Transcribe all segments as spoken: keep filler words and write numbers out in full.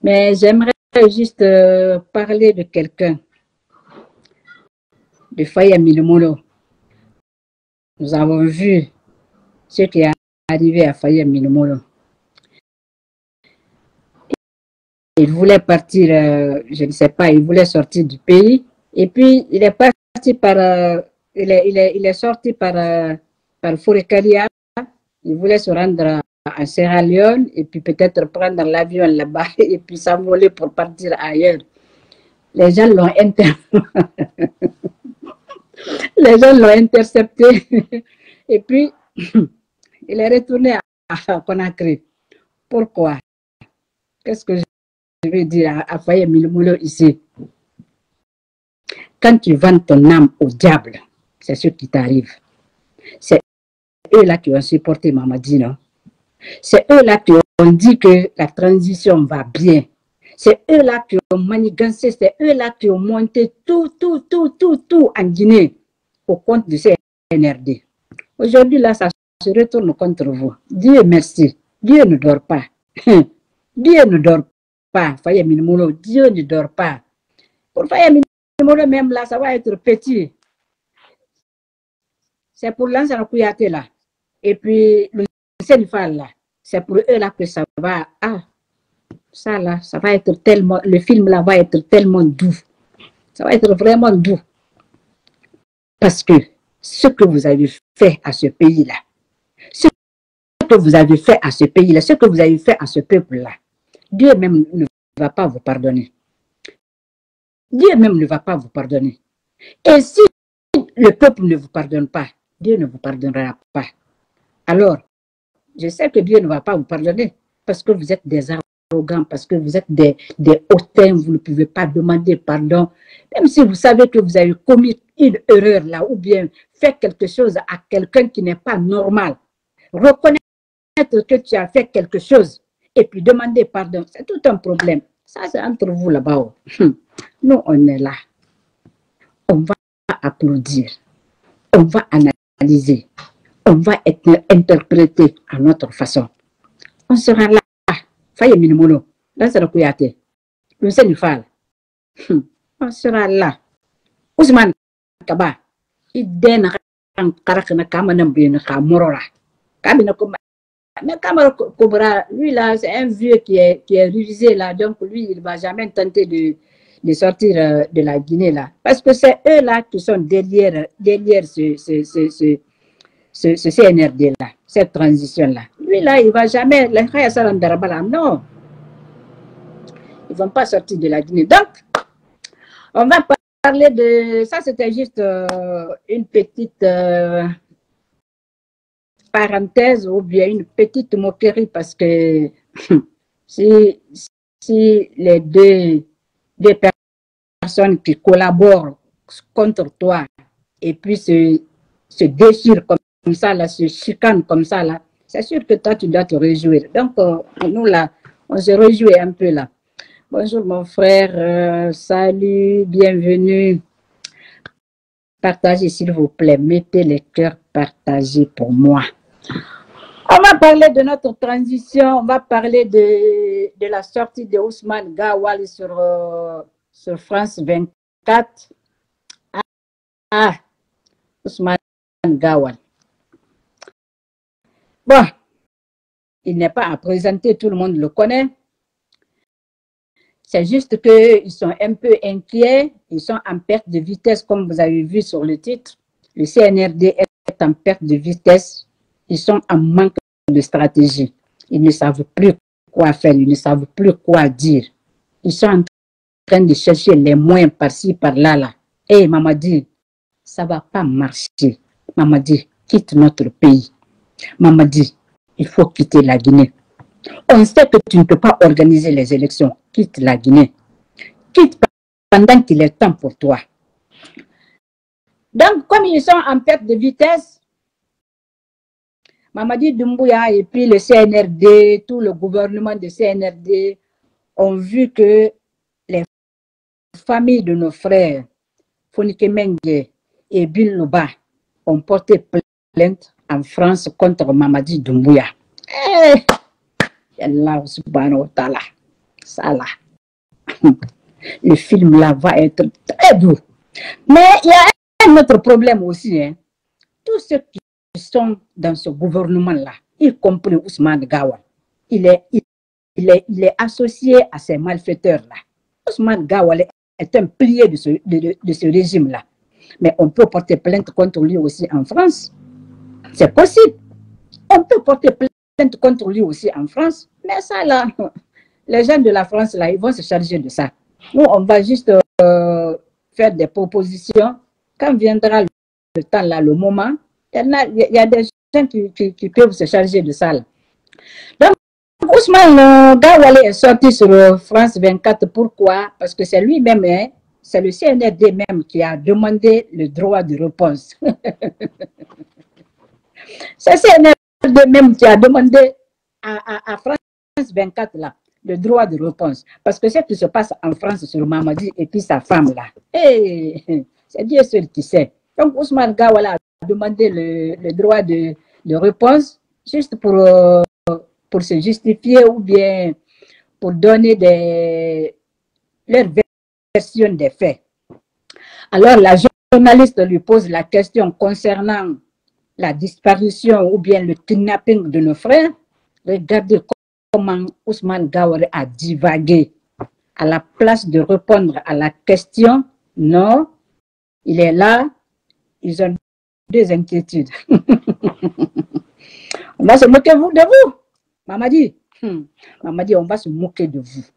Mais j'aimerais juste euh, parler de quelqu'un, de Faye Milumolo. Nous avons vu ce qui est arrivé à Faye Milumolo. Il voulait partir, euh, je ne sais pas, il voulait sortir du pays. Et puis, il est parti par, euh, il, est, il, est, il est sorti par, euh, par Fourekalia. Il voulait se rendre à Sierra Leone et puis peut-être prendre l'avion là-bas et puis s'envoler pour partir ailleurs. Les gens l'ont inter... Les gens l'ont intercepté. Et puis, il est retourné à Conakry. Pourquoi? Qu'est-ce que je veux dire à Faye Milumolo ici? Quand tu vends ton âme au diable, c'est ce qui t'arrive. C'est eux-là qui ont supporté Mamadi, non? C'est eux-là qui ont dit que la transition va bien. C'est eux-là qui ont manigancé, c'est eux-là qui ont monté tout, tout, tout, tout, tout en Guinée au compte du C N R D. Aujourd'hui, là, ça se retourne contre vous. Dieu merci. Dieu ne dort pas. Dieu ne dort pas. Faye Milumolo, Dieu ne dort pas. Pour Faye Milumolo, même là, ça va être petit. C'est pour l'Ansana Kouyaté là. Et puis, le Sénifal là. C'est pour eux là que ça va. Ah, ça là, ça va être tellement. Le film là va être tellement doux. Ça va être vraiment doux. Parce que ce que vous avez fait à ce pays là, ce que vous avez fait à ce pays là, ce que vous avez fait à ce peuple là, Dieu même ne va pas vous pardonner. Dieu même ne va pas vous pardonner. Et si le peuple ne vous pardonne pas, Dieu ne vous pardonnera pas. Alors, je sais que Dieu ne va pas vous pardonner parce que vous êtes des arrogants, parce que vous êtes des, des hautains, vous ne pouvez pas demander pardon. Même si vous savez que vous avez commis une erreur là, ou bien fait quelque chose à quelqu'un qui n'est pas normal, reconnaître que tu as fait quelque chose et puis demander pardon, c'est tout un problème. Ça, c'est entre vous là-bas. Nous, on est là. On va applaudir. On va analyser. On va être interprété à notre façon. On sera là. Faye Milumolo, Lansana Kouyaté, le Sénifal. On sera là. Ousmane Kaba, il donne un karakana kamanam bien kamorora. Kabina Koma. Mais Kamara Kobra, lui là, c'est un vieux qui est, qui est révisé là. Donc lui, il ne va jamais tenter de, de sortir euh, de la Guinée là. Parce que c'est eux là qui sont derrière, derrière ce, ce, ce, ce Ce, ce C N R D là, cette transition là. Lui là, il ne va jamais, non. Ils ne vont pas sortir de la Guinée. Donc, on va parler de, ça c'était juste euh, une petite euh, parenthèse ou bien une petite moquerie parce que si, si les deux, deux personnes qui collaborent contre toi et puis se, se déchirent comme comme ça, là, se chicane comme ça, là, c'est sûr que toi, tu dois te réjouir. Donc, euh, nous, là, on se réjouit un peu, là. Bonjour, mon frère. Euh, salut, bienvenue. Partagez, s'il vous plaît. Mettez les cœurs partagés pour moi. On va parler de notre transition. On va parler de, de la sortie de Ousmane Gawal sur, euh, sur France vingt-quatre. Ah, ah, Ousmane Gawal. Bon, il n'est pas à présenter, tout le monde le connaît. C'est juste qu'ils sont un peu inquiets, ils sont en perte de vitesse, comme vous avez vu sur le titre. Le C N R D est en perte de vitesse, ils sont en manque de stratégie. Ils ne savent plus quoi faire, ils ne savent plus quoi dire. Ils sont en train de chercher les moyens par-ci, par-là. Là. Hé, Mamadi, ça ne va pas marcher. Mamadi, quitte notre pays. Mamadi, il faut quitter la Guinée. On sait que tu ne peux pas organiser les élections. Quitte la Guinée. Quitte pendant qu'il est temps pour toi. Donc, comme ils sont en perte de vitesse, Mamadi Doumbouya et puis le C N R D, tout le gouvernement de C N R D ont vu que les familles de nos frères, Fonike Mengue et Bill Luba, ont porté plainte en France contre Mamadi Doumbouya. Eh, Allah subhanahu wa ta'ala. Ça là, le film là va être très doux. Mais il y a un autre problème aussi. Hein. Tous ceux qui sont dans ce gouvernement-là, y compris Ousmane Gawal, il est, il, il est, il est associé à ces malfaiteurs-là. Ousmane Gawal est un pilier de ce, de, de, de ce régime-là. Mais on peut porter plainte contre lui aussi en France. C'est possible. On peut porter plainte contre lui aussi en France. Mais ça, là, les gens de la France, là, ils vont se charger de ça. Nous, on va juste euh, faire des propositions. Quand viendra le, le temps, là, le moment, il y, a, il y a des gens qui, qui, qui peuvent se charger de ça. Là. Donc, Ousmane euh, Gawal est sorti sur euh, France vingt-quatre. Pourquoi? Parce que c'est lui-même, hein, c'est le C N R D même qui a demandé le droit de réponse. C'est le C N R D même qui a demandé à, à, à France vingt-quatre là, le droit de réponse. Parce que ce qui se passe en France sur Mamadi et puis sa femme là, hey, c'est Dieu seul qui sait. Donc Ousmane Gawal a demandé le, le droit de, de réponse juste pour, euh, pour se justifier ou bien pour donner des, leur version des faits. Alors la journaliste lui pose la question concernant la disparition ou bien le kidnapping de nos frères. Regardez comment Ousmane Gawal a divagué. À la place de répondre à la question, non, il est là, ils ont des inquiétudes. On va se moquer de vous, Mamadi. Hmm. Mamadi, on va se moquer de vous.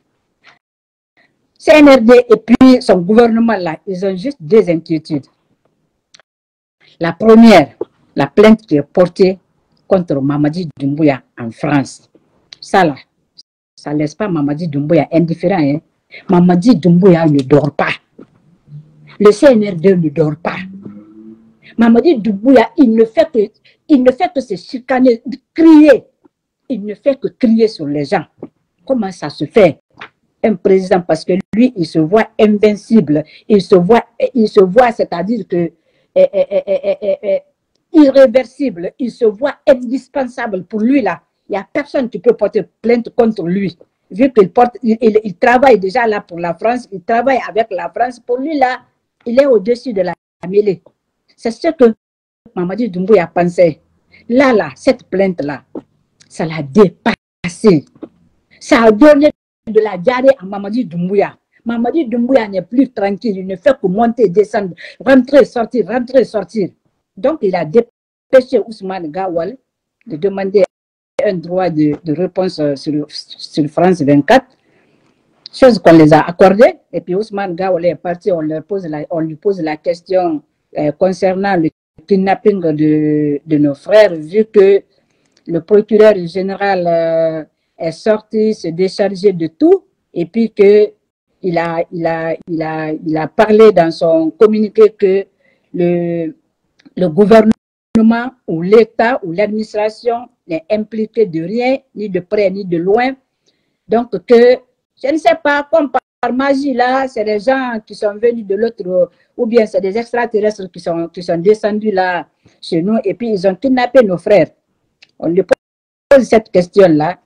C N R D et puis son gouvernement là, ils ont juste deux inquiétudes. La première, la plainte qui est portée contre Mamadi Doumbouya en France. Ça là, ça ne laisse pas Mamadi Doumbouya indifférent. Hein. Mamadi Doumbouya ne dort pas. Le C N R D ne dort pas. Mamadi Doumbouya, il ne fait que, il ne fait que se chicaner, crier. Il ne fait que crier sur les gens. Comment ça se fait? Un président, parce que lui, il se voit invincible. Il se voit, il se voit, c'est-à-dire que eh, eh, eh, eh, eh, eh, irréversible. Il se voit indispensable pour lui là. Il n'y a personne qui peut porter plainte contre lui. Vu qu'il porte, il, il, il travaille déjà là pour la France, il travaille avec la France. Pour lui là, il est au-dessus de la mêlée. C'est ce que Mamadi Doumbouya pensait. Là, là, cette plainte-là, ça l'a dépassé. Ça a donné de la diarrhée à Mamadi Doumbouya. Mamadi Doumbouya n'est plus tranquille, il ne fait que monter, descendre, rentrer, sortir, rentrer, sortir. Donc, il a dépêché Ousmane Gawal de demander un droit de, de réponse sur, sur France vingt-quatre, chose qu'on les a accordées. Et puis Ousmane Gawal est parti, on, leur pose la, on lui pose la question euh, concernant le kidnapping de, de nos frères, vu que le procureur général euh, est sorti se décharger de tout, et puis que il a, il a, il a, il a parlé dans son communiqué que le, le gouvernement ou l'État ou l'administration n'est impliqué de rien, ni de près ni de loin. Donc que, je ne sais pas, comme par magie là, c'est des gens qui sont venus de l'autre, ou bien c'est des extraterrestres qui sont, qui sont descendus là chez nous, et puis ils ont kidnappé nos frères. On lui pose cette question-là.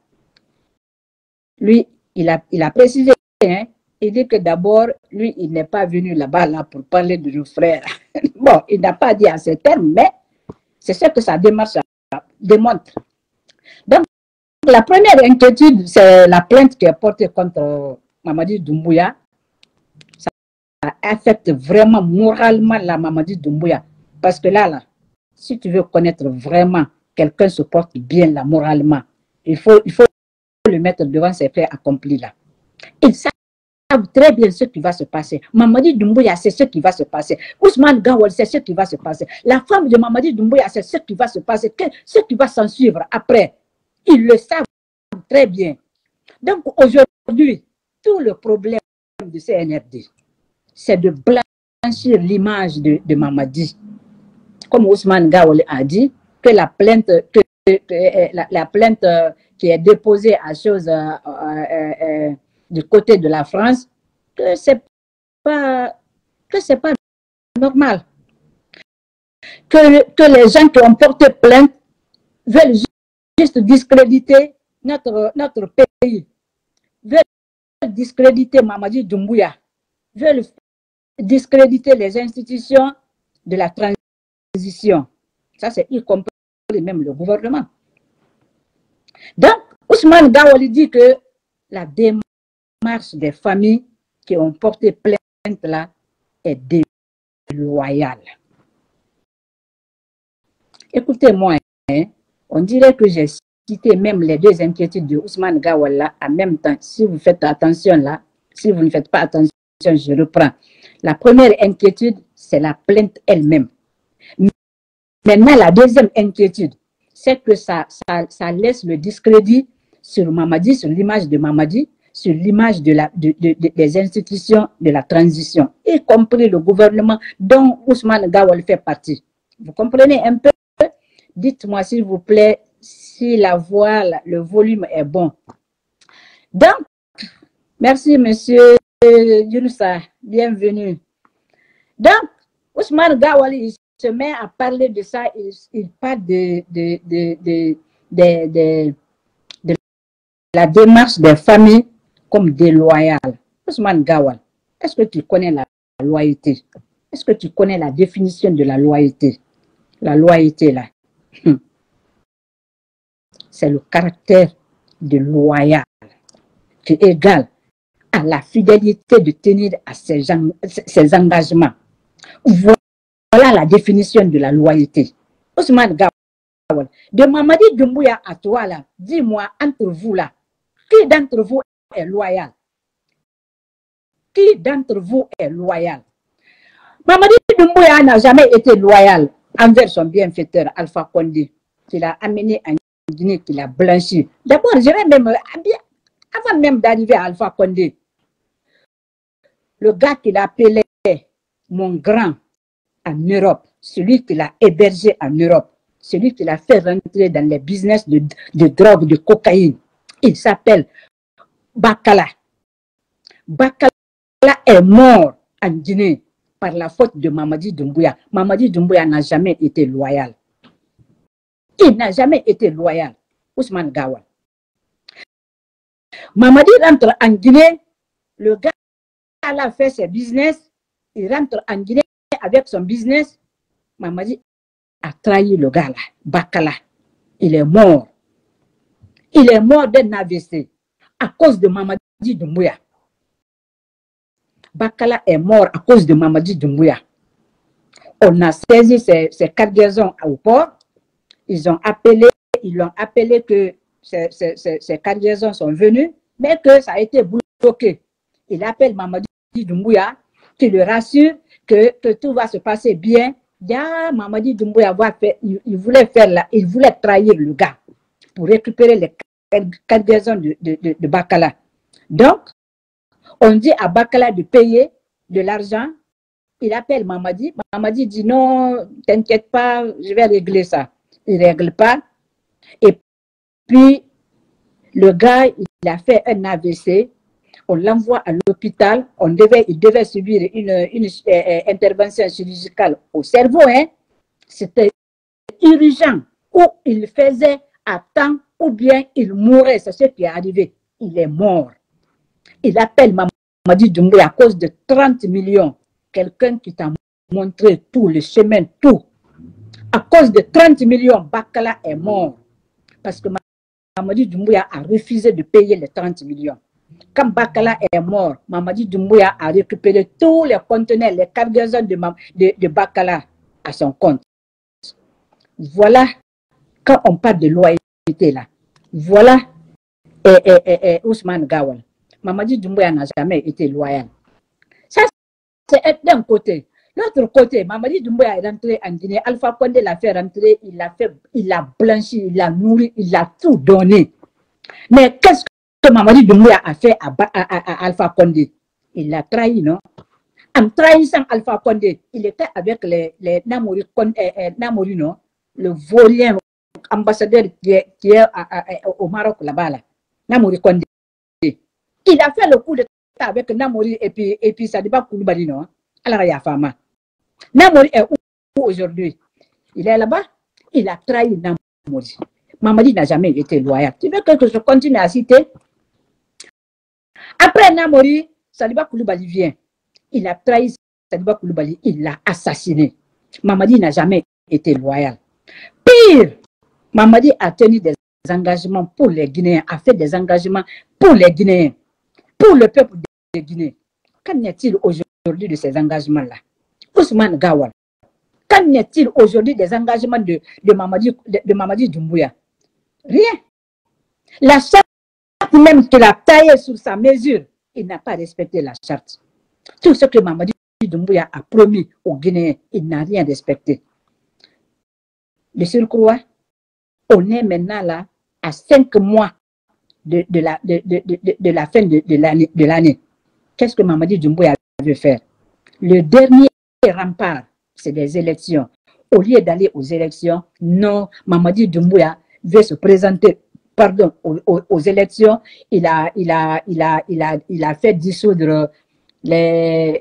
Lui, il a, il a précisé, hein, il dit que d'abord, lui, il n'est pas venu là-bas là, pour parler de nos frères. Bon, il n'a pas dit à ces termes, mais c'est ce que sa démarche démontre. Donc, la première inquiétude, c'est la plainte qui est portée contre Mamadi Doumbouya. Ça affecte vraiment moralement la Mamadi Doumbouya. Parce que là, là, si tu veux connaître vraiment quelqu'un se porte bien là, moralement, il faut, il faut le mettre devant ses faits accomplis là. Ils savent très bien ce qui va se passer. Mamadi Doumbouya, c'est ce qui va se passer. Ousmane Gawal, c'est ce qui va se passer. La femme de Mamadi Doumbouya, c'est ce qui va se passer. Ce qui va s'en suivre après. Ils le savent très bien. Donc aujourd'hui, tout le problème du C N R D, c'est de blanchir l'image de, de Mamadi. Comme Ousmane Gawal a dit, que la plainte, que, que, que la, la plainte euh, qui est déposée à chose euh, euh, euh, du côté de la France, que c'est pas que c'est pas normal. Que, que les gens qui ont porté plainte veulent juste discréditer notre, notre pays, veulent discréditer Mamadi Doumbouya, veulent discréditer les institutions de la transition. Ça, c'est y compris même le gouvernement. Donc, Ousmane Gawali dit que la démarche des familles qui ont porté plainte là est déloyale. Écoutez-moi, hein, on dirait que j'ai cité même les deux inquiétudes de Ousmane Gawali en même temps. Si vous faites attention là, si vous ne faites pas attention, je reprends. La première inquiétude, c'est la plainte elle-même. Maintenant, la deuxième inquiétude, c'est que ça, ça, ça laisse le discrédit sur Mamadi, sur l'image de Mamadi, sur l'image de la, de, de, de, des institutions de la transition, y compris le gouvernement dont Ousmane Gawali fait partie. Vous comprenez un peu? Dites-moi s'il vous plaît si la voix, le volume est bon. Donc, merci monsieur Younoussa, bienvenue. Donc, Ousmane Gawali, il se met à parler de ça, il, il parle de, de, de, de, de, de, de la démarche des familles comme déloyale. Ousmane Gawali, est-ce que tu connais la loyauté? Est-ce que tu connais la définition de la loyauté? La loyauté, là, c'est le caractère de loyal qui est égal à la fidélité de tenir à ses, ses engagements. Voilà la définition de la loyauté. Ousmane Gawali, de Mamadi Doumbouya à toi là, dis-moi entre vous là, qui d'entre vous est loyal? Qui d'entre vous est loyal? Mamadi Doumbouya n'a jamais été loyal envers son bienfaiteur Alpha Condé, qu'il a amené en Guinée, qu'il a blanchi. D'abord, je vais même, avant même d'arriver à Alpha Condé, le gars qu'il appelait mon grand en Europe, celui qui l'a hébergé en Europe, celui qui l'a fait rentrer dans les business de, de drogue, de cocaïne, il s'appelle Bakala. Bakala est mort en Guinée par la faute de Mamadi Doumbouya. Mamadi Doumbouya n'a jamais été loyal. Il n'a jamais été loyal. Ousmane Gawali. Mamadi rentre en Guinée, le gars a fait ses business, il rentre en Guinée avec son business. Mamadi a trahi le gars là, Bakala. Il est mort. Il est mort d'un A V C à cause de Mamadi Doumbouya. Bakala est mort à cause de Mamadi Doumbouya. On a saisi ces, ces cargaisons au port. Ils ont appelé, ils l'ont appelé que ces, ces, ces, ces cargaisons sont venues, mais que ça a été bloqué. Il appelle Mamadi Doumbouya, qui le rassure que, que tout va se passer bien. Ya, Mamadi Doumbouya va faire, il, il voulait faire là, il voulait trahir le gars pour récupérer les cargaisons de, de, de, de Bakala. Donc, on dit à Bakala de payer de l'argent. Il appelle Mamadi. Mamadi dit non, t'inquiète pas, je vais régler ça. Il ne règle pas. Et puis, le gars, il a fait un A V C. On l'envoie à l'hôpital. On devait, il devait subir une, une euh, intervention chirurgicale au cerveau. Hein. C'était urgent. Ou il faisait à temps, ou bien il mourait. C'est ce qui est arrivé. Il est mort. Il appelle Mamadi Doumbouya à cause de trente millions. Quelqu'un qui t'a montré tout, le chemin, tout. À cause de trente millions, Bakala est mort. Parce que Mamadi Doumbouya a refusé de payer les trente millions. Quand Bakala est mort, Mamadi Doumbouya a récupéré tous les conteneurs, les cargaisons de, de, de Bakala à son compte. Voilà, quand on parle de loyauté là, voilà et, et, et, et Ousmane Gawali. Mamadi Doumbouya n'a jamais été loyal. Ça, c'est d'un côté. L'autre côté, Mamadi Doumbouya est rentré en Guinée. Alpha Condé l'a fait rentrer, il l'a fait, il l'a blanchi, il l'a nourri, il l'a tout donné. Mais qu'est-ce que Mamadi Doumbouya a fait à, à, à, à Alpha Condé? Il l'a trahi, non? En trahissant Alpha Condé, il était avec les, les Namori, eh, eh, Namori, non? Le volien ambassadeur qui est, qui est à, à, à, au Maroc là-bas, là. Namori Condé. Il a fait le coup d'état avec Namori et puis, et puis Sadiba Koulibaly, non? Alors, il y a Fama. Namori est où aujourd'hui? Il est là-bas. Il a trahi Namori. Mamadi n'a jamais été loyal. Tu veux que je continue à citer? Après Namori, Saliba Koulibaly vient. Il a trahi Saliba Koulibaly, il l'a assassiné. Mamadi n'a jamais été loyal. Pire, Mamadi a tenu des engagements pour les Guinéens, a fait des engagements pour les Guinéens, pour le peuple de Guinée. Qu'en est-il aujourd'hui de ces engagements-là? Ousmane Gawal, qu'en est-il aujourd'hui des engagements de, de, Mamadi, de, de Mamadi Doumbouya? Rien. La charte même qu'il a taillée sur sa mesure, il n'a pas respecté la charte. Tout ce que Mamadi Doumbouya a promis aux Guinéens, il n'a rien respecté. De surcroît, on est maintenant là à cinq mois de, de, la, de, de, de, de la fin de, de l'année. Qu'est-ce que Mamadi Doumbouya veut faire? Le dernier rempart, c'est des élections. Au lieu d'aller aux élections, non, Mamadi Doumbouya veut se présenter pardon, aux, aux, aux élections. Il a, il, a, il, a, il, a, il a fait dissoudre les,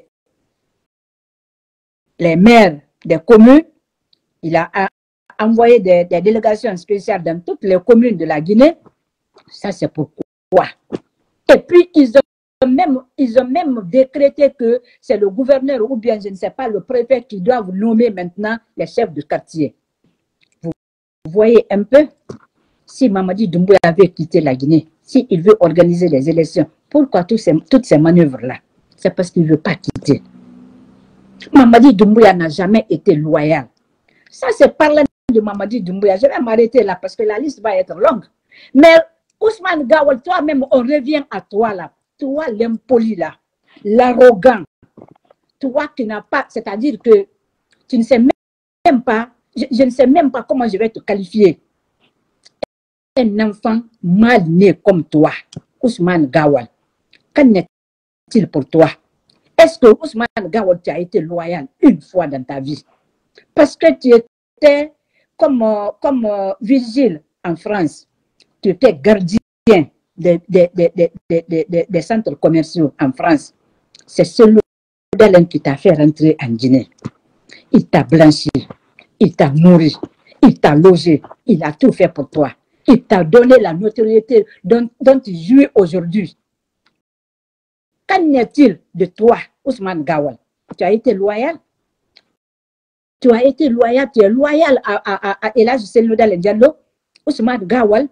les maires des communes. Il a envoyé des, des délégations spéciales dans toutes les communes de la Guinée. Ça, c'est pourquoi. Et puis, ils ont même, ils ont même décrété que c'est le gouverneur ou bien, je ne sais pas, le préfet qui doit vous nommer maintenant les chefs de quartier. Vous voyez un peu, si Mamadi Doumbouya avait quitté la Guinée, s'il veut organiser les élections, pourquoi tous ces, toutes ces manœuvres-là? C'est parce qu'il ne veut pas quitter. Mamadi Doumbouya n'a jamais été loyal. Ça, c'est parlant de Mamadi Doumbouya. Je vais m'arrêter là parce que la liste va être longue. Mais Ousmane Gawal, toi-même, on revient à toi là. Toi, l'impoli là, l'arrogant. Toi qui n'as pas, c'est-à-dire que tu ne sais même pas, je, je ne sais même pas comment je vais te qualifier. Un enfant mal né comme toi, Ousmane Gawal. Qu'en est-il pour toi? Est-ce que Ousmane Gawal, tu as été loyal une fois dans ta vie? Parce que tu étais comme, comme uh, Virgile en France. Tu étais gardien des, des, des, des, des, des, des centres commerciaux en France. C'est celui qui t'a fait rentrer en Guinée. Il t'a blanchi, il t'a nourri, il t'a logé, il a tout fait pour toi. Il t'a donné la notoriété dont, dont tu jouis aujourd'hui. Qu'en est-il de toi, Ousmane Gawal? Tu as été loyal? Tu as été loyal, tu es loyal à, à, à, à Elhadji Cellou-Dalein Diallo, Ousmane Gawal,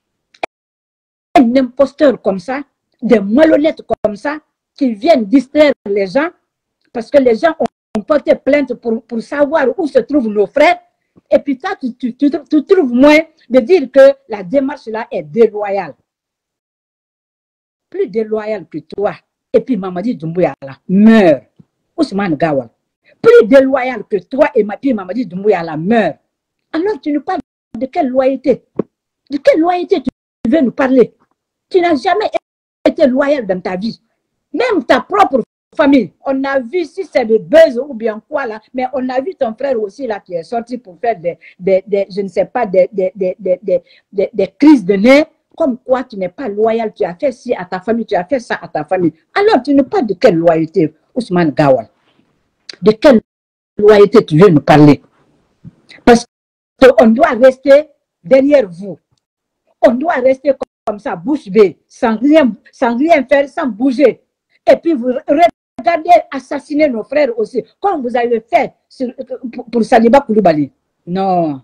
un imposteur comme ça, des malhonnêtes comme ça, qui viennent distraire les gens, parce que les gens ont porté plainte pour, pour savoir où se trouvent nos frères, et puis toi, tu, tu, tu, tu trouves moins de dire que la démarche là est déloyale. Plus déloyale que toi, et puis Mamadi Doumbouya là, meurt, Ousmane Gawal. Plus déloyal que toi et ma fille Mamadi Doumbouya la meurt. Alors tu nous parles de quelle loyauté? De quelle loyauté tu veux nous parler? Tu n'as jamais été loyal dans ta vie. Même ta propre famille. On a vu si c'est de buzz ou bien quoi là, mais on a vu ton frère aussi là qui est sorti pour faire des, des, des je ne sais pas, des, des, des, des, des, des, des crises de nez. Comme quoi tu n'es pas loyal, tu as fait ci à ta famille, tu as fait ça à ta famille. Alors tu ne parles de quelle loyauté, Ousmane Gawal? De quelle loyauté tu veux nous parler? Parce qu'on doit rester derrière vous. On doit rester comme ça, bouche bée, sans rien, sans rien faire, sans bouger. Et puis vous regardez assassiner nos frères aussi, comme vous avez fait sur, pour, pour Saliba Koulibaly. Non.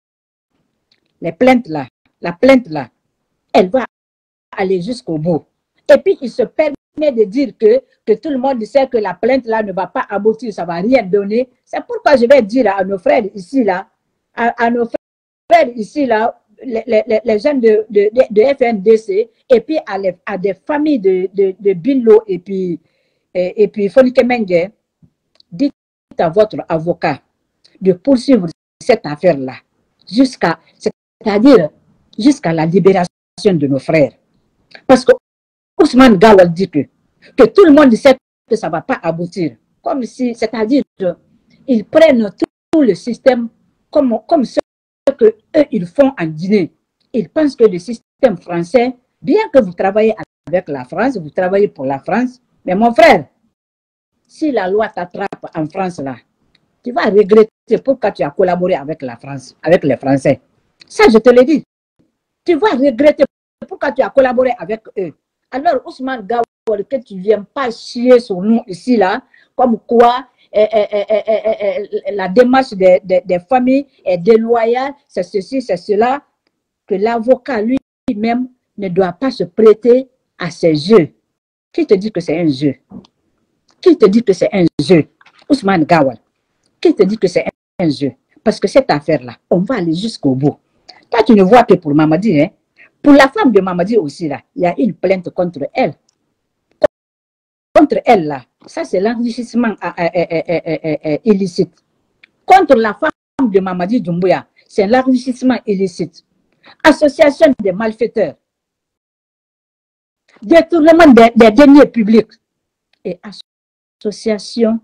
Les plaintes là, la plainte là, elle va aller jusqu'au bout. Et puis il se permet de dire que, que tout le monde sait que la plainte là ne va pas aboutir, ça ne va rien donner. C'est pourquoi je vais dire à nos frères ici là, à, à nos frères ici là, les, les, les jeunes de, de, de, de F N D C, et puis à, les, à des familles de, de, de Billo et puis, et, et puis Fonike Mengue, dites à votre avocat de poursuivre cette affaire-là, jusqu'à, c'est-à-dire jusqu'à la libération de nos frères. Parce que Ousmane Gawal dit que, que tout le monde sait que ça ne va pas aboutir. Comme si, c'est-à-dire qu'ils prennent tout, tout le système comme, comme ce que eux ils font en Guinée. Ils pensent que le système français, bien que vous travaillez avec la France, vous travaillez pour la France, mais mon frère, si la loi t'attrape en France là, tu vas regretter pourquoi tu as collaboré avec la France, avec les Français. Ça, je te le dis. Tu vas regretter pourquoi tu as collaboré avec eux. Alors, Ousmane Gawal que tu ne viens pas chier sur nous ici, là, comme quoi eh, eh, eh, eh, eh, eh, la démarche des, des, des familles est déloyale, c'est ceci, c'est cela, que l'avocat lui-même ne doit pas se prêter à ces jeux. Qui te dit que c'est un jeu? Qui te dit que c'est un jeu? Ousmane Gawal, qui te dit que c'est un jeu? Parce que cette affaire-là, on va aller jusqu'au bout. Toi, tu ne vois que pour Mamadi, hein? Pour la femme de Mamadi aussi, là, il y a une plainte contre elle. Contre elle, là, ça c'est l'enrichissement illicite. Contre la femme de Mamadi Doumbouya, c'est l'enrichissement illicite. Association des malfaiteurs. Détournement des, des deniers publics. Et association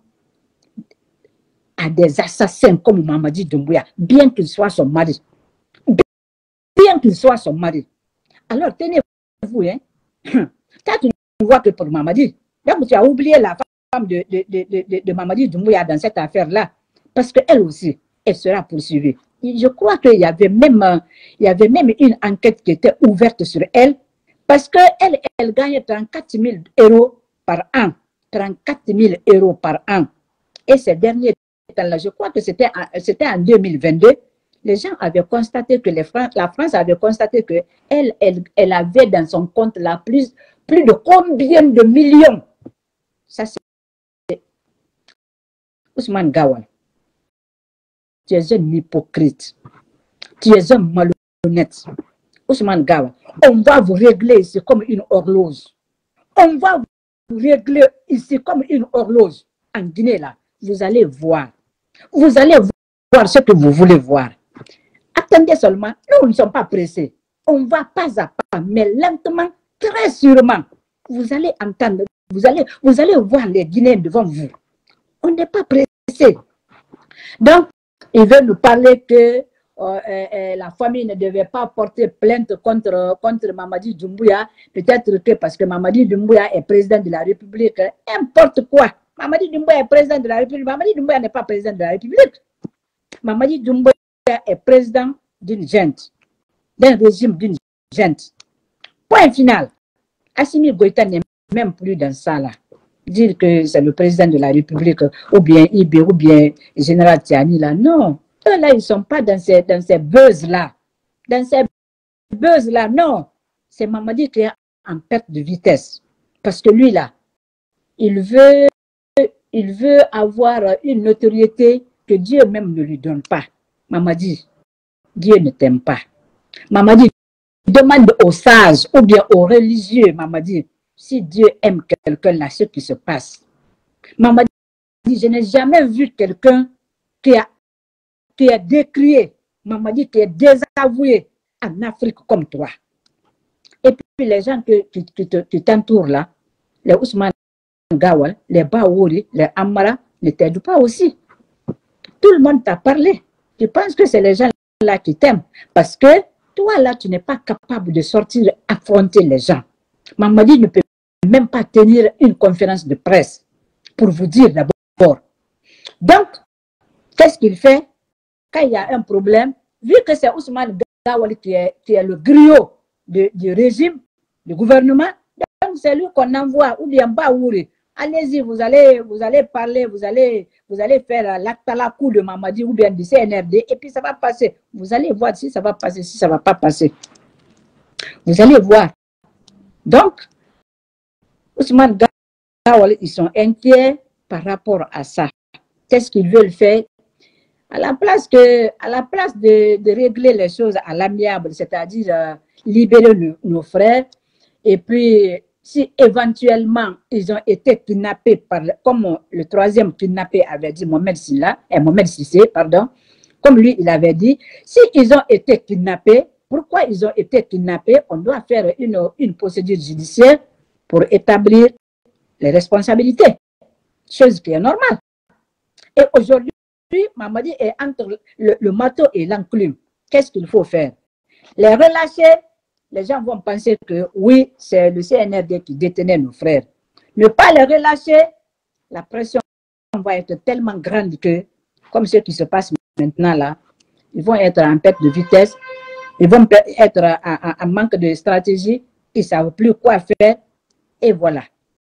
à des assassins comme Mamadi Doumbouya, bien qu'il soit son mari. Bien qu'il soit son mari. Alors, tenez-vous, hein. Quand tu ne vois que pour Mamadi, donc tu as oublié la femme de, de, de, de, de Mamadi Doumbouya dans cette affaire-là, parce qu'elle aussi, elle sera poursuivie. Je crois qu'il y avait même, il y avait même une enquête qui était ouverte sur elle, parce qu'elle, elle gagne trente-quatre mille euros par an. trente-quatre mille euros par an. Et ces derniers temps-là, je crois que c'était en deux mille vingt-deux, les gens avaient constaté que les Fran la France avait constaté que elle, elle, elle avait dans son compte là plus, plus de combien de millions. Ça, c'est Ousmane Gawal. Tu es un hypocrite. Tu es un malhonnête. Ousmane Gawal, on va vous régler ici comme une horloge. On va vous régler ici comme une horloge. En Guinée, là, vous allez voir. Vous allez voir ce que vous voulez voir. Attendez seulement, nous ne sommes pas pressés. On va pas à pas, mais lentement, très sûrement. Vous allez entendre, vous allez, vous allez voir les Guinéens devant vous. On n'est pas pressés. Donc, il veut nous parler que euh, euh, la famille ne devait pas porter plainte contre, contre Mamadi Doumbouya. Peut-être que parce que Mamadi Doumbouya est président de la République. N'importe quoi. Mamadi Doumbouya est président de la République. Mamadi Doumbouya n'est pas président de la République. Mamadi Doumbouya est président d'une junte, d'un régime d'une junte. Point final. Assimi Goïta n'est même plus dans ça là. Dire que c'est le président de la République, ou bien Ibe, ou bien Général Tiani là. Non. Eux là, ils ne sont pas dans ces, dans ces buzz là. Dans ces buzz là, non. C'est Mamadi qui est en perte de vitesse. Parce que lui là, il veut, il veut avoir une notoriété que Dieu même ne lui donne pas. Mamadi, Dieu ne t'aime pas. Mamadi, demande aux sages ou bien aux religieux, Mamadi, si Dieu aime quelqu'un là, ce qui se passe. Mamadi, je n'ai jamais vu quelqu'un qui a, qui a décrié, Mamadi, qui est désavoué en Afrique comme toi. Et puis les gens qui, qui, qui, qui t'entourent là, les Ousmane Gawal, les Baouri, les Amara, ne t'aident pas aussi. Tout le monde t'a parlé. Tu penses que c'est les gens là qui t'aiment. Parce que toi là, tu n'es pas capable de sortir affronter les gens. Mamadi ne peut même pas tenir une conférence de presse pour vous dire d'abord. Donc, qu'est-ce qu'il fait quand il y a un problème? Vu que c'est Ousmane Gawal qui est, qui est le griot de, du régime, du gouvernement, donc c'est lui qu'on envoie, ou bien Baouri. Allez-y, vous allez, vous allez parler, vous allez, vous allez faire l'actalakou de Mamadi ou bien du C N R D, et puis ça va passer. Vous allez voir si ça va passer, si ça ne va pas passer. Vous allez voir. Donc, Ousmane Gawal, ils sont inquiets par rapport à ça. Qu'est-ce qu'ils veulent faire? À la place, que, à la place de, de régler les choses à l'amiable, c'est-à-dire euh, libérer nos, nos frères, et puis si éventuellement ils ont été kidnappés par, comme le troisième kidnappé avait dit, Mohamed Silla, et Mohamed Sissé, pardon, comme lui il avait dit, si ils ont été kidnappés, pourquoi ils ont été kidnappés? On doit faire une, une procédure judiciaire pour établir les responsabilités, chose qui est normale. Et aujourd'hui, Mamadi est entre le, le marteau et l'enclume. Qu'est-ce qu'il faut faire? Les relâcher. Les gens vont penser que oui, c'est le C N R D qui détenait nos frères. Ne pas les relâcher, la pression va être tellement grande que, comme ce qui se passe maintenant là, ils vont être en perte de vitesse, ils vont être en, en, en manque de stratégie, ils ne savent plus quoi faire, et voilà.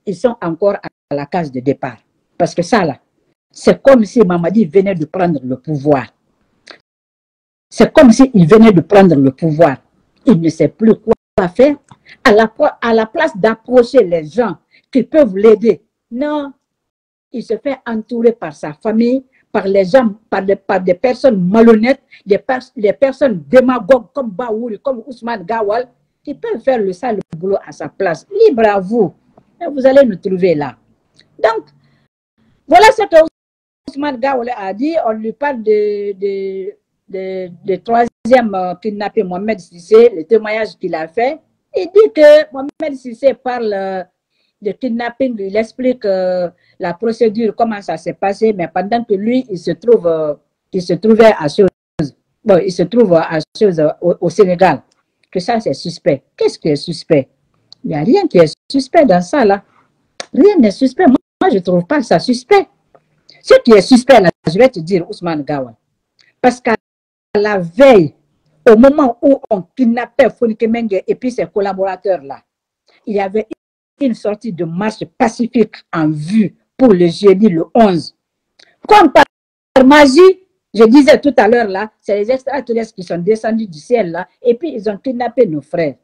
ils sont encore à la case de départ. Parce que ça, là, c'est comme si Mamadi venait de prendre le pouvoir. C'est comme s'il venait de prendre le pouvoir. Il ne sait plus quoi faire. À la, à la place d'approcher les gens qui peuvent l'aider. Non, il se fait entourer par sa famille, par les gens, par des, par des personnes malhonnêtes, des, pers des personnes démagogues comme Baouri, comme Ousmane Gawal, qui peuvent faire le sale boulot à sa place. Libre à vous. Et vous allez nous trouver là. Donc, voilà ce que Ousmane Gawal a dit. On lui parle de, de, de, de troisième euh, kidnappé Mohamed Sissé, le témoignage qu'il a fait. Il dit que Mohamed Sissé parle euh, de kidnapping, il explique euh, la procédure, comment ça s'est passé, mais pendant que lui, il se trouve, euh, il se trouvait à chose, bon, il se trouve à chose euh, au, au Sénégal, que ça c'est suspect. Qu'est-ce qui est suspect? Il n'y a rien qui est suspect dans ça là. Rien n'est suspect. Moi, moi je ne trouve pas ça suspect. Ce qui est suspect là, je vais te dire, Ousmane Gawal, parce qu'à la veille, au moment où on kidnappait Fonike Mengue et puis ses collaborateurs là, il y avait une sortie de marche pacifique en vue pour le jeudi le onze. Comme par magie, je disais tout à l'heure là, c'est les extraterrestres qui sont descendus du ciel là et puis ils ont kidnappé nos frères.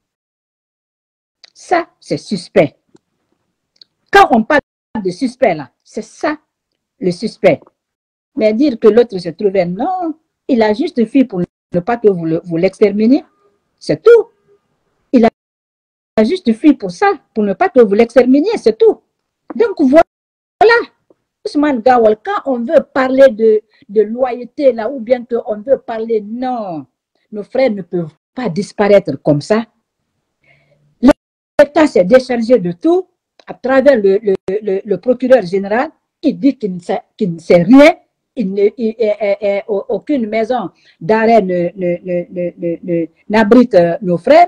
Ça, c'est suspect. Quand on parle de suspect là, c'est ça le suspect. Mais dire que l'autre se trouvait, non, il a juste fait pour ne pas que vous l'exterminiez. C'est tout. Il a juste fui pour ça, pour ne pas que vous l'exterminiez, c'est tout. Donc voilà, Ousmane Gawal, quand on veut parler de, de loyauté là, ou bien qu'on veut parler, non, nos frères ne peuvent pas disparaître comme ça. L'État s'est déchargé de tout à travers le, le, le, le procureur général qui dit qu'il ne sait, qu'il ne sait rien. Il ne, il, il, il, il, aucune maison d'arrêt n'abrite nos frères.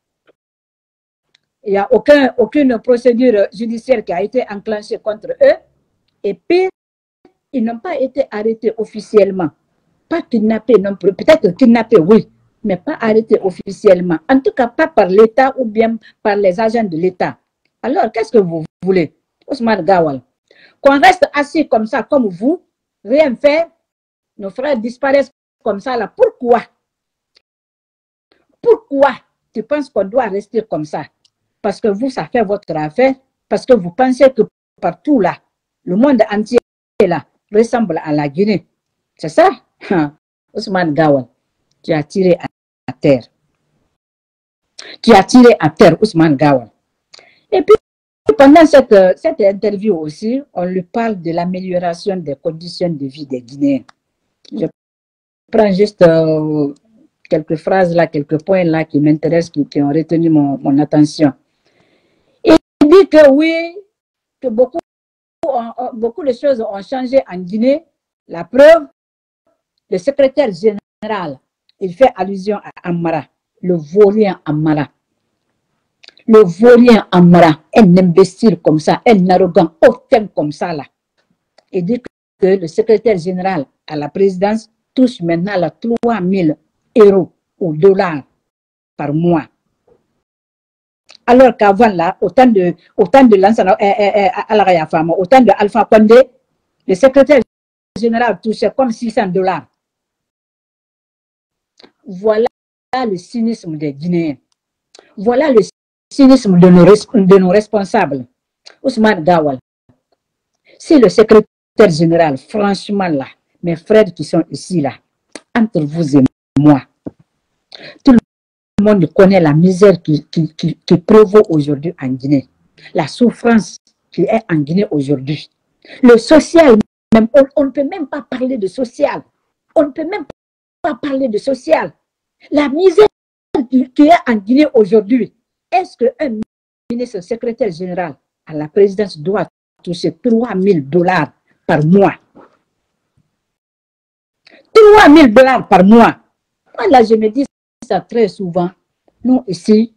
Il n'y a aucun, aucune procédure judiciaire qui a été enclenchée contre eux. Et puis, ils n'ont pas été arrêtés officiellement. Pas kidnappés non plus. Peut-être kidnappés, oui, mais pas arrêtés officiellement. En tout cas, pas par l'État ou bien par les agents de l'État. Alors, qu'est-ce que vous voulez, Ousmane Gawal? Qu'on reste assis comme ça, comme vous, rien faire, nos frères disparaissent comme ça là. Pourquoi? Pourquoi tu penses qu'on doit rester comme ça? Parce que vous, ça fait votre affaire, parce que vous pensez que partout là, le monde entier là, ressemble à la Guinée. C'est ça? Ousmane Gawal, tu as tiré à terre. Tu as tiré à terre, Ousmane Gawal. Et puis, pendant cette, cette interview aussi, on lui parle de l'amélioration des conditions de vie des Guinéens. Je prends juste euh, quelques phrases là, quelques points là qui m'intéressent, qui, qui ont retenu mon, mon attention. Il dit que oui, que beaucoup, beaucoup de choses ont changé en Guinée. La preuve, le secrétaire général, il fait allusion à Amara, le vaurien Amara. Le vaurien Amara, un imbécile comme ça, un arrogant, autant comme ça là. Il dit que le secrétaire général à la présidence touche maintenant là, trois mille euros ou dollars par mois. Alors qu'avant là, autant de autant de l'ancien autant de Alpha Condé, le secrétaire général touchait comme six cents dollars. Voilà le cynisme des Guinéens. Voilà le cynisme de nos, de nos responsables. Ousmane Gawal, si le secrétaire général, franchement là, mes frères qui sont ici là, entre vous et moi, tout le monde connaît la misère qui, qui, qui, qui prévaut aujourd'hui en Guinée, la souffrance qui est en Guinée aujourd'hui, le social, même, on, on ne peut même pas parler de social, on ne peut même pas parler de social, la misère qui, qui est en Guinée aujourd'hui. Est-ce qu'un ministre secrétaire général à la présidence doit toucher trois mille dollars par mois? trois mille dollars par mois. Moi, là, je me dis ça très souvent. Nous, ici,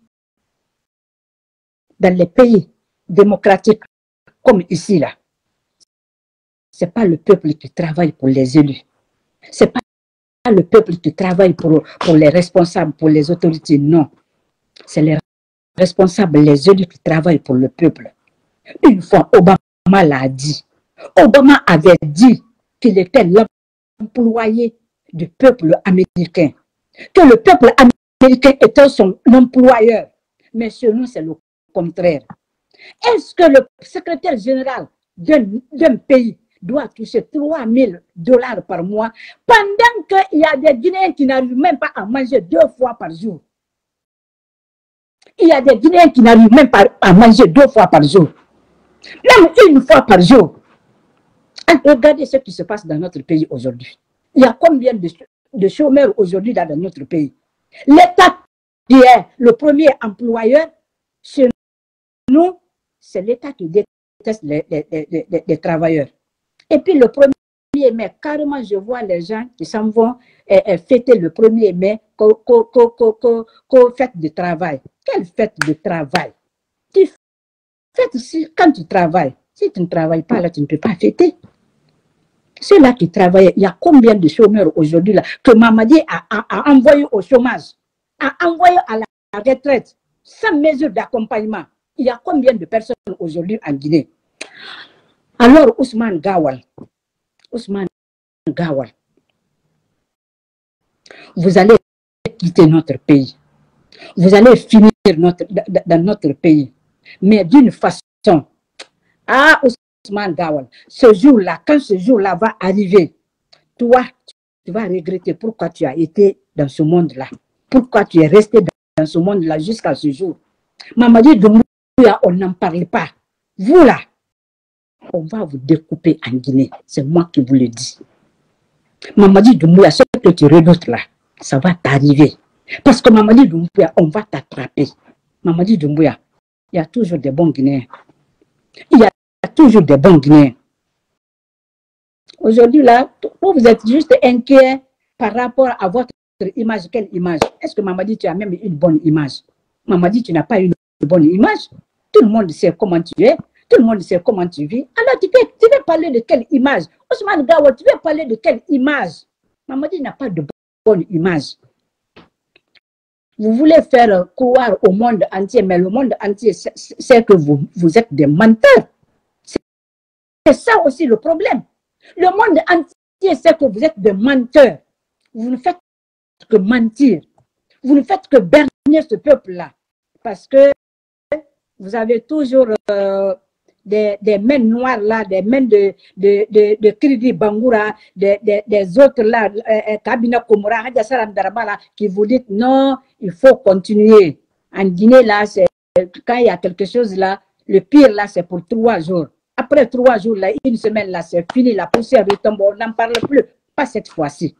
dans les pays démocratiques, comme ici, là, ce n'est pas le peuple qui travaille pour les élus. Ce n'est pas le peuple qui travaille pour, pour les responsables, pour les autorités, non. C'est les responsables, les élus qui travaillent pour le peuple. Une fois, Obama l'a dit. Obama avait dit qu'il était l'employé du peuple américain. Que le peuple américain était son employeur. Mais chez nous, c'est le contraire. Est-ce que le secrétaire général d'un pays doit toucher trois mille dollars par mois pendant qu'il y a des Guinéens qui n'arrivent même pas à manger deux fois par jour? Il y a des Guinéens qui n'arrivent même pas à manger deux fois par jour. Même une fois par jour. Regardez ce qui se passe dans notre pays aujourd'hui. Il y a combien de, de chômeurs aujourd'hui dans notre pays? L'État qui est le premier employeur, chez nous, c'est l'État qui déteste les, les, les, les, les travailleurs. Et puis le premier mai, carrément, je vois les gens qui s'en vont et, et fêter le premier mai qu'au qu qu qu qu fête de travail. Quelle fête de travail? Tu fêtes si, quand tu travailles. Si tu ne travailles pas, là, tu ne peux pas fêter. Ceux-là qui travaillent, il y a combien de chômeurs aujourd'hui là que Mamadi a, a, a envoyé au chômage, a envoyé à la retraite, sans mesure d'accompagnement? Il y a combien de personnes aujourd'hui en Guinée? Alors Ousmane Gawal, Ousmane Gawal, vous allez quitter notre pays. Vous allez finir notre, dans notre pays. Mais d'une façon, ah Ousmane Gawal, ce jour-là, quand ce jour-là va arriver, toi, tu vas regretter pourquoi tu as été dans ce monde-là. Pourquoi tu es resté dans ce monde-là jusqu'à ce jour. Mamadi Doumbouya, on n'en parle pas. Vous là, on va vous découper en Guinée. C'est moi qui vous le dis. Mamadi Doumbouya, ce que tu redoutes là, ça va t'arriver. Parce que Mamadi Doumbouya, on va t'attraper. Mamadi Doumbouya, il y a toujours des bons Guinéens. Il y a toujours des bons Guinéens. Aujourd'hui là, vous êtes juste inquiet par rapport à votre image. Quelle image? Est-ce que Mamadi, tu as même une bonne image? Mamadi, tu n'as pas une bonne image. Tout le monde sait comment tu es. Tout le monde sait comment tu vis. Alors, tu veux, tu veux parler de quelle image? Ousmane Gawal, tu veux parler de quelle image? Mamadi n'a pas de bonne image. Vous voulez faire croire au monde entier, mais le monde entier sait que vous, vous êtes des menteurs. C'est ça aussi le problème. Le monde entier sait que vous êtes des menteurs. Vous ne faites que mentir. Vous ne faites que berner ce peuple-là. Parce que vous avez toujours euh, des, des mains noires là, des mains de, de, de, de Kridi Bangoura, des, des, des autres là, euh, Kabina Komora, Hadjassaram Daraba là, qui vous disent non, il faut continuer. En Guinée là, quand il y a quelque chose là, le pire là, c'est pour trois jours. Après trois jours là, une semaine là, c'est fini, la poussière retombe, on n'en parle plus. Pas cette fois-ci.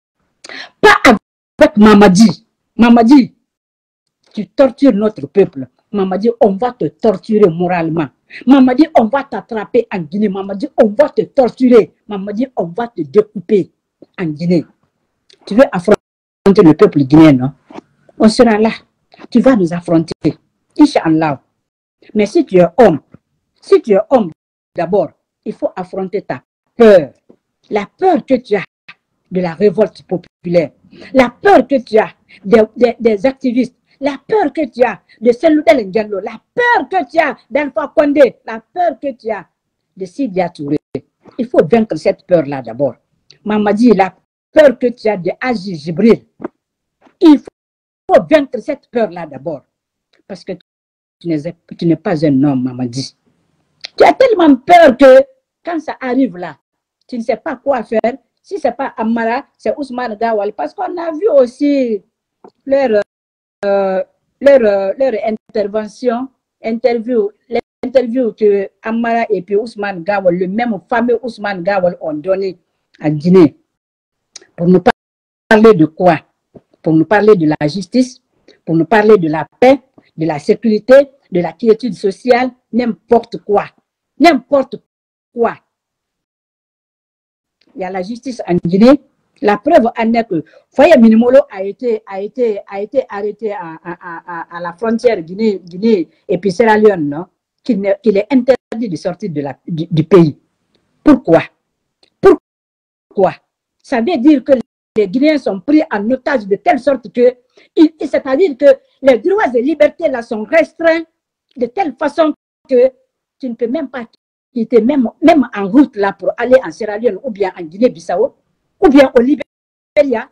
Pas avec Mamadi. Mamadi, tu tortures notre peuple. Mamadi, on va te torturer moralement. Mamadi, on va t'attraper en Guinée. Mamadi, on va te torturer. Mamadi, on va te découper en Guinée. Tu veux affronter le peuple guinéen, non? On sera là. Tu vas nous affronter. Inch'Allah. Mais si tu es homme, si tu es homme, d'abord, il faut affronter ta peur. La peur que tu as de la révolte populaire. La peur que tu as des, des, des activistes. La peur que tu as de Seloudel Ndiallo, la peur que tu as d'Alpha Condé, la peur que tu as de Sidia Touré. Il faut vaincre cette peur-là d'abord. Mamadi, la peur que tu as de Aziz Jibril. Il faut vaincre cette peur-là d'abord. Parce que tu n'es pas un homme, Mamadi. Tu as tellement peur que quand ça arrive là, tu ne sais pas quoi faire. Si ce n'est pas Amara, c'est Ousmane Gawal. Parce qu'on a vu aussi leur... Euh, leur, euh, leur intervention, interview, l'interview que Amara et puis Ousmane Gawal, le même fameux Ousmane Gawal, ont donné à Guinée. Pour nous parler de quoi? Pour nous parler de la justice, pour nous parler de la paix, de la sécurité, de la quiétude sociale, n'importe quoi. N'importe quoi. Il y a la justice en Guinée. La preuve en est que Foye Minimolo a été, a été, a été arrêté à, à, à, à la frontière Guinée, Guinée et puis Sierra Leone, non? Qu'il qu'il est interdit de sortir de la, du, du pays. Pourquoi? Pourquoi? Ça veut dire que les Guinéens sont pris en otage de telle sorte que, c'est-à-dire que les droits et libertés là sont restreints de telle façon que tu ne peux même pas quitter, même, même en route là pour aller en Sierra Leone ou bien en Guinée-Bissau ou bien au Libéria.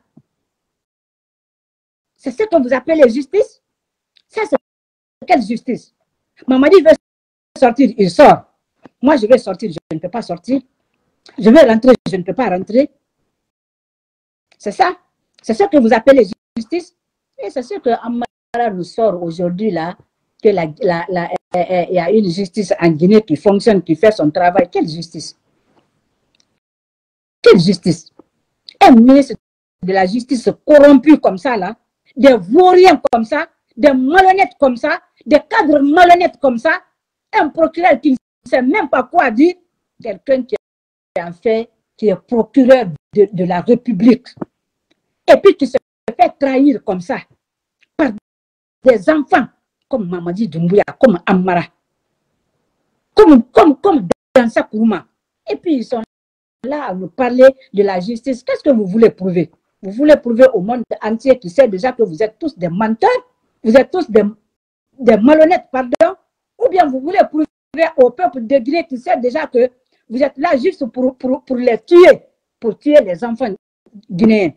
C'est ce que vous appelez justice? Ça, c'est quelle justice? Mamadi veut sortir, il sort. Moi, je vais sortir, je ne peux pas sortir. Je veux rentrer, je ne peux pas rentrer. C'est ça? C'est ce que vous appelez justice? Et c'est ce que Amara nous sort aujourd'hui là, que la, la, la, il y a une justice en Guinée qui fonctionne, qui fait son travail. Quelle justice? Quelle justice? Un ministre de la justice corrompu comme ça là, des vauriens comme ça, des malhonnêtes comme ça, des cadres malhonnêtes comme ça, un procureur qui ne sait même pas quoi dire, quelqu'un qui a fait, qui est procureur de, de la République, et puis qui se fait trahir comme ça, par des enfants, comme Mamadi Doumbouya, comme Amara, comme, comme, comme Dansa Kourma. Et puis ils sont là à nous parler de la justice. Qu'est-ce que vous voulez prouver? Vous voulez prouver au monde entier qui sait déjà que vous êtes tous des menteurs, vous êtes tous des, des malhonnêtes, pardon, ou bien vous voulez prouver au peuple de Guinée qui sait déjà que vous êtes là juste pour, pour, pour les tuer, pour tuer les enfants guinéens,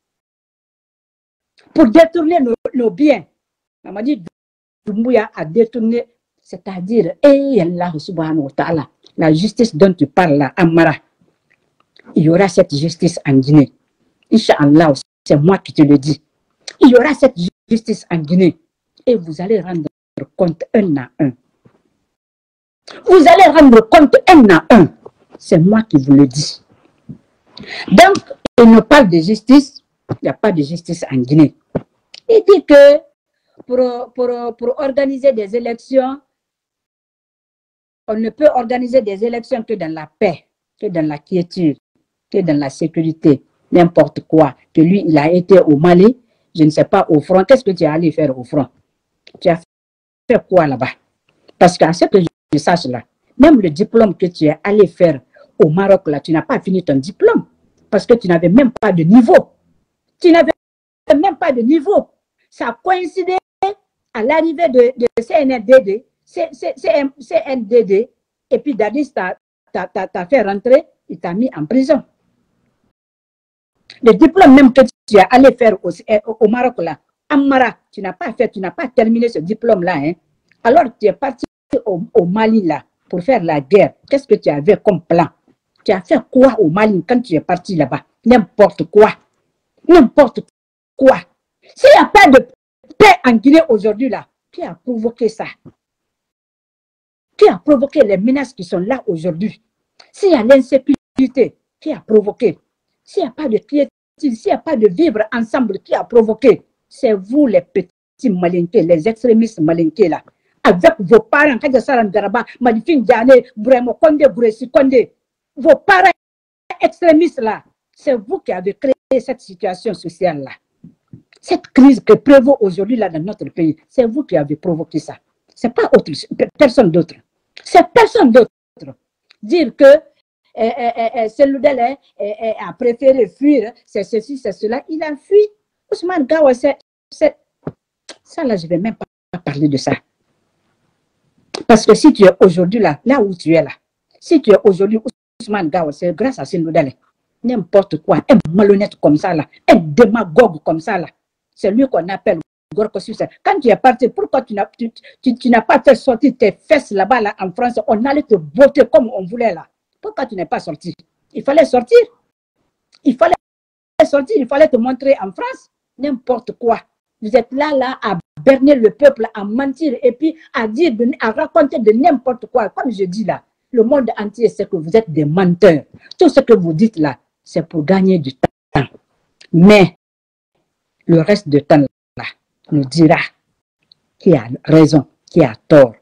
pour détourner nos, nos biens. Mamadi Doumbouya a détourné, c'est-à-dire, eh Allah subhanahu wa ta'ala, la justice dont tu parles là, Amara, il y aura cette justice en Guinée. Inch'Allah, c'est moi qui te le dis. Il y aura cette justice en Guinée. Et vous allez rendre compte un à un. Vous allez rendre compte un à un. C'est moi qui vous le dis. Donc, il nous parle de justice. Il n'y a pas de justice en Guinée. Il dit que pour, pour, pour organiser des élections, on ne peut organiser des élections que dans la paix, que dans la quiétude, que dans la sécurité, n'importe quoi. Que lui, il a été au Mali, je ne sais pas, au front. Qu'est-ce que tu es allé faire au front? Tu as fait quoi là-bas? Parce qu'à ce que je sache là, même le diplôme que tu es allé faire au Maroc là, tu n'as pas fini ton diplôme. Parce que tu n'avais même pas de niveau. Tu n'avais même pas de niveau. Ça a coïncidé à l'arrivée de, de C N D D, C N D D, et puis Dadis t'a fait rentrer, il t'a mis en prison. Le diplôme même que tu es allé faire au, au Maroc là, Amara, tu n'as pas fait, tu n'as pas terminé ce diplôme-là. Hein. Alors tu es parti au, au Mali là pour faire la guerre. Qu'est-ce que tu avais comme plan? Tu as fait quoi au Mali quand tu es parti là-bas? N'importe quoi. N'importe quoi. S'il n'y a pas de paix en Guinée aujourd'hui là, qui a provoqué ça? Qui a provoqué les menaces qui sont là aujourd'hui? S'il y a l'insécurité, qui a provoqué? S'il n'y a pas de quiétude, s'il n'y a pas de vivre ensemble, qui a provoqué? C'est vous les petits malinqués, les extrémistes malinqués là. Avec vos parents, vos parents extrémistes là, c'est vous qui avez créé cette situation sociale là. Cette crise que prévaut aujourd'hui là dans notre pays, c'est vous qui avez provoqué ça. C'est pas autre, personne d'autre. C'est personne d'autre. Dire que eh, eh, eh, Seloudel eh, eh, a préféré fuir, c'est ceci, c'est cela, il a fui. Ousmane Gawa, c'est ça là, je ne vais même pas parler de ça. Parce que si tu es aujourd'hui là, là où tu es là, si tu es aujourd'hui Ousmane Gawa, c'est grâce à Seloudel. N'importe quoi, un malhonnête comme ça là, un démagogue comme ça là, c'est lui qu'on appelle. Quand tu es parti, pourquoi tu n'as tu, tu, tu n'as pas fait sortir tes fesses là-bas là, en France? On allait te botter comme on voulait là. Pourquoi tu n'es pas sorti? Il fallait sortir. Il fallait sortir, il fallait te montrer en France. N'importe quoi. Vous êtes là, là, à berner le peuple, à mentir et puis à dire, de, à raconter de n'importe quoi. Comme je dis là, le monde entier sait que vous êtes des menteurs. Tout ce que vous dites là, c'est pour gagner du temps. Mais le reste du temps là, nous dira qui a raison, qui a tort.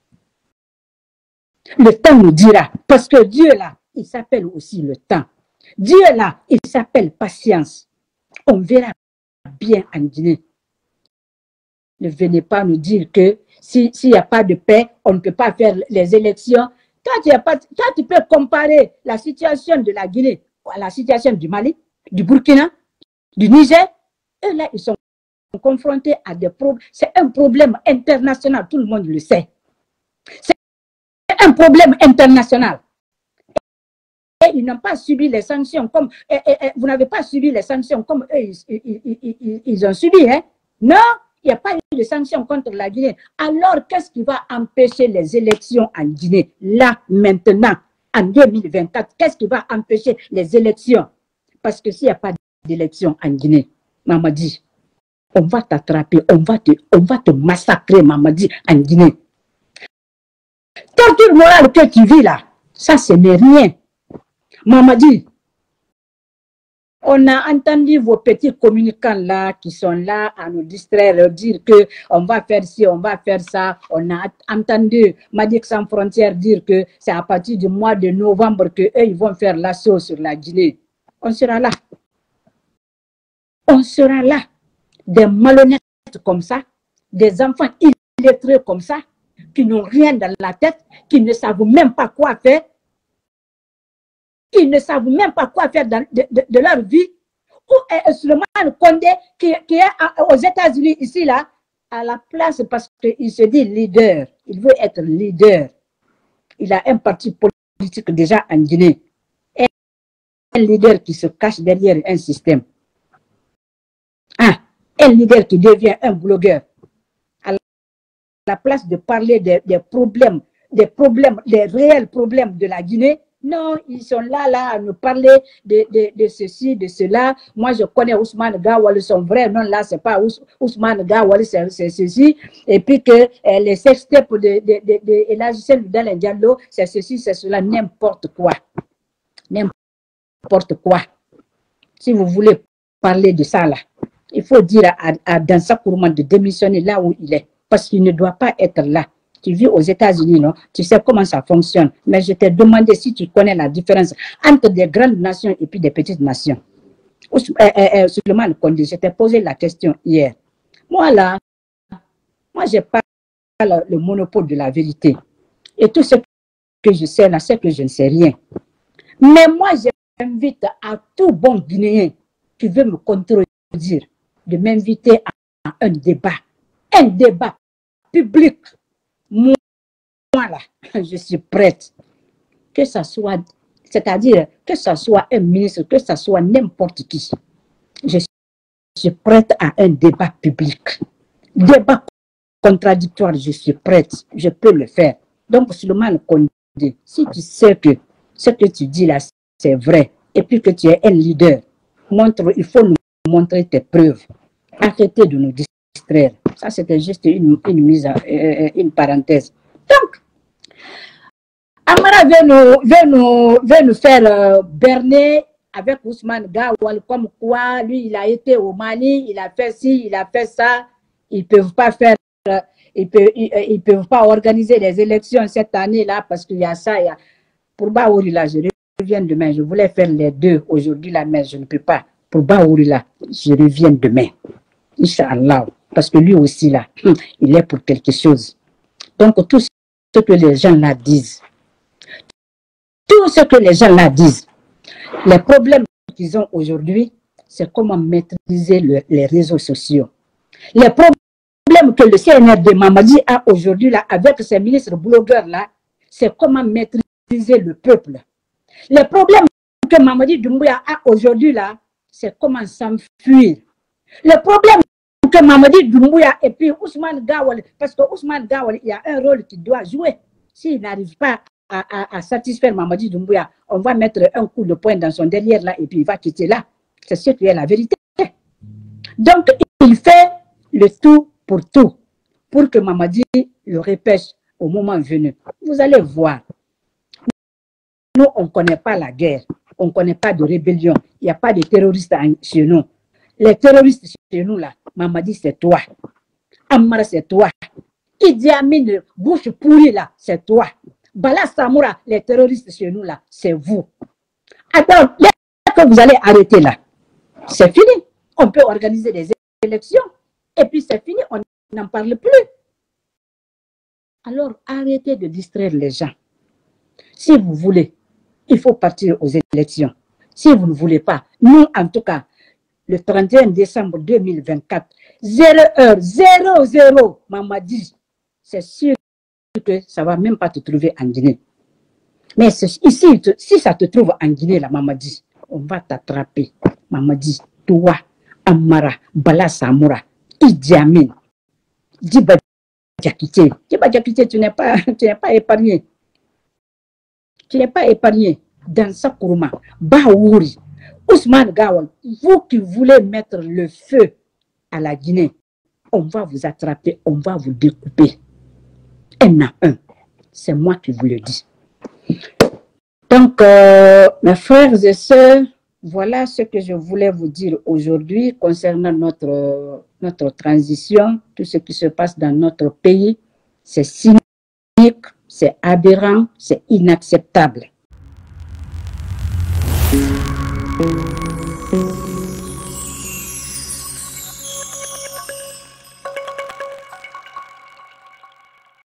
Le temps nous dira, parce que Dieu là, il s'appelle aussi le temps. Dieu là, il s'appelle patience. On verra bien en Guinée. Ne venez pas nous dire que s'il n'y a pas de paix, on ne peut pas faire les élections. Toi, tu, pas, toi, tu peux comparer la situation de la Guinée à la situation du Mali, du Burkina, du Niger. Eux là, ils sont confrontés à des problèmes. C'est un problème international, tout le monde le sait. C'est un problème international. Et ils n'ont pas subi les sanctions comme... Et, et, et, vous n'avez pas subi les sanctions comme eux, ils, ils, ils, ils, ils ont subi. Hein? Non, il n'y a pas eu de sanctions contre la Guinée. Alors, qu'est-ce qui va empêcher les élections en Guinée? Là, maintenant, en deux mille vingt-quatre, qu'est-ce qui va empêcher les élections? Parce que s'il n'y a pas d'élections en Guinée, Mamadi, on va t'attraper, on va te, on va te massacrer, Mamadi, en Guinée. Torture morale que tu vis là, ça, ce n'est rien. Mamadi, on a entendu vos petits communicants là qui sont là à nous distraire, leur dire que on va faire ci, on va faire ça. On a entendu Médecins Sans Frontières dire que c'est à partir du mois de novembre que eux ils vont faire l'assaut sur la Guinée. On sera là. On sera là. Des malhonnêtes comme ça, des enfants illettrés comme ça, qui n'ont rien dans la tête, qui ne savent même pas quoi faire. Ils ne savent même pas quoi faire dans, de, de, de leur vie. Ou est Souleymane Condé qui, qui est à, aux États-Unis ici là, à la place parce qu'il se dit leader. Il veut être leader. Il a un parti politique déjà en Guinée. Et un leader qui se cache derrière un système. Ah, un leader qui devient un blogueur. À la place de parler des, des problèmes, des problèmes, des réels problèmes de la Guinée. Non, ils sont là, là, à nous parler de, de, de ceci, de cela. Moi, je connais Ousmane Gawal, son vrai nom, là, c'est pas Ous, Ousmane Gawal, c'est ceci. Et puis que euh, les sextapes de, de, de, de Elhadji dans Diallo, c'est ceci, c'est cela, n'importe quoi. N'importe quoi. Si vous voulez parler de ça, là, il faut dire à, à Dansa Kouroumane de démissionner là où il est. Parce qu'il ne doit pas être là. Tu vis aux États-Unis, non? Tu sais comment ça fonctionne. Mais je t'ai demandé si tu connais la différence entre des grandes nations et puis des petites nations. Souleymane Condé, je t'ai posé la question hier. Moi, là, moi, je parle le monopole de la vérité. Et tout ce que je sais, là, c'est que je ne sais rien. Mais moi, j'invite à tout bon Guinéen qui veut me contredire de m'inviter à un débat. Un débat public. Moi, là, je suis prête. Que ça soit, c'est-à-dire que ça soit un ministre, que ça soit n'importe qui. Je suis prête à un débat public. Débat contradictoire, je suis prête. Je peux le faire. Donc, Souleymane Condé, si tu sais que ce que tu dis là, c'est vrai, et puis que tu es un leader, montre, il faut nous montrer tes preuves. Arrêtez de nous distraire. Ça, c'était juste une, une mise, à, euh, une parenthèse. Donc, Amara veut nous, veut nous, veut nous faire euh, berner avec Ousmane Gawal, comme quoi, lui, il a été au Mali, il a fait ci, il a fait ça. Ils ne peuvent pas faire, euh, ils peuvent, ils, ils peuvent pas organiser les élections cette année-là parce qu'il y a ça. Il y a... Pour Baouri, là, je reviens demain. Je voulais faire les deux aujourd'hui, là, mais je ne peux pas. Pour Baouri, là, je reviens demain. Inch'Allah. Parce que lui aussi, là, il est pour quelque chose. Donc, tout ce que les gens là disent, tout ce que les gens là disent, les problèmes qu'ils ont aujourd'hui, c'est comment maîtriser le, les réseaux sociaux. Les problèmes que le C N R D Mamadi a aujourd'hui là, avec ses ministres blogueurs là, c'est comment maîtriser le peuple. Les problèmes que Mamadi Doumbouya a aujourd'hui là, c'est comment s'enfuir. Le problème que Mamadi Doumbouya et puis Ousmane Gawal, parce que Ousmane Gawal, il y a un rôle qu'il doit jouer. S'il n'arrive pas à, à, à satisfaire Mamadi Doumbouya, on va mettre un coup de poing dans son derrière là et puis il va quitter là. C'est ce qui est la vérité. Donc, il fait le tout pour tout, pour que Mamadi le repêche au moment venu. Vous allez voir. Nous, on ne connaît pas la guerre. On ne connaît pas de rébellion. Il n'y a pas de terroristes chez nous. Les terroristes chez nous, là, Mamadi, c'est toi. Amara, c'est toi. Idi Amin, bouche pourrie, là, c'est toi. Bala Samoura, les terroristes chez nous, là, c'est vous. Attends, dès que vous allez arrêter, là, c'est fini. On peut organiser des élections. Et puis, c'est fini. On n'en parle plus. Alors, arrêtez de distraire les gens. Si vous voulez, il faut partir aux élections. Si vous ne voulez pas, nous, en tout cas, le trente et un décembre deux mille vingt-quatre, zéro heure, zéro zéro, Mamadi, c'est sûr dire que ça ne va même pas te trouver en Guinée. Mais ici, si ça te trouve en Guinée, la Mamadi, on va t'attraper. Mamadi, toi, Amara, Bala Samoura, Idi Amin, Djiba Diakité. Djiba Diakité, tu n'es pas, tu n'es pas épargné. Tu n'es pas épargné. Dans Sakuruma, Baouri, Ousmane Gawal, vous qui voulez mettre le feu à la Guinée, on va vous attraper, on va vous découper. Un à un. C'est moi qui vous le dis. Donc, euh, mes frères et sœurs, voilà ce que je voulais vous dire aujourd'hui concernant notre, notre transition, tout ce qui se passe dans notre pays. C'est cynique, c'est aberrant, c'est inacceptable.